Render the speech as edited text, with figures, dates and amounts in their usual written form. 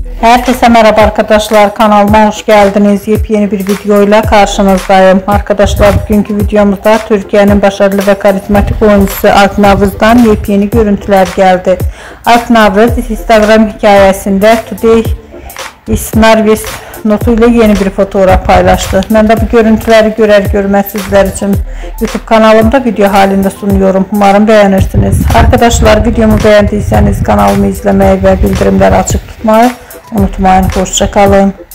Herkese merhaba arkadaşlar, kanalıma hoş geldiniz. Yepyeni bir videoyla karşınızdayım. Arkadaşlar, bugünkü videomuzda Türkiye'nin başarılı ve karizmatik oyuncusu Alp Navruz'dan yepyeni görüntüler geldi. Alp Navruz Instagram hikayesinde Today is nervous notuyla yeni bir fotoğraf paylaştı. Ben de bu görüntüleri görer görmez sizler için YouTube kanalımda video halinde sunuyorum. Umarım beğenirsiniz. Arkadaşlar, videomu beğendiyseniz kanalımı izlemeyi ve bildirimleri açık tutmayı unutmayın. Hoşça kalın.